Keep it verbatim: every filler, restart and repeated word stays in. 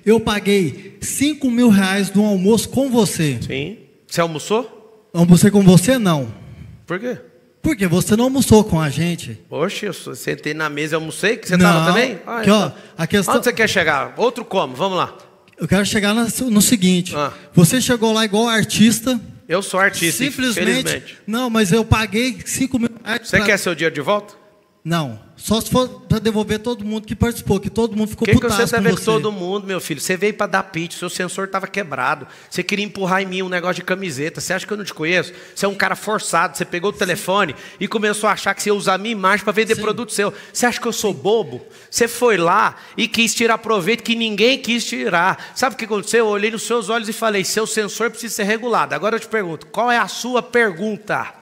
Eu paguei cinco mil reais no almoço com você. Sim. Você almoçou? Almocei com você, não. Por quê? Porque você não almoçou com a gente. Oxe, eu sentei na mesa e almocei, que você Não. estava também? Ah, Aqui, então. ó, a questão... Onde você quer chegar? Outro como? Vamos lá. Eu quero chegar no seguinte. Ah. Você chegou lá igual artista. Eu sou artista, Simplesmente. infelizmente. Não, mas eu paguei cinco mil reais. Você pra... quer seu dinheiro de volta? Não. Só se for para devolver todo mundo que participou, que todo mundo ficou O que, que putaço você tá com vendo você. todo mundo, meu filho? Você veio para dar pitch, seu sensor estava quebrado. Você queria empurrar em mim um negócio de camiseta. Você acha que eu não te conheço? Você é um cara forçado. Você pegou o telefone e começou a achar que você ia usar a minha imagem para vender Sim. produto seu. Você acha que eu sou bobo? Você foi lá e quis tirar proveito que ninguém quis tirar. Sabe o que aconteceu? Eu olhei nos seus olhos e falei, seu sensor precisa ser regulado. Agora eu te pergunto, qual é a sua pergunta?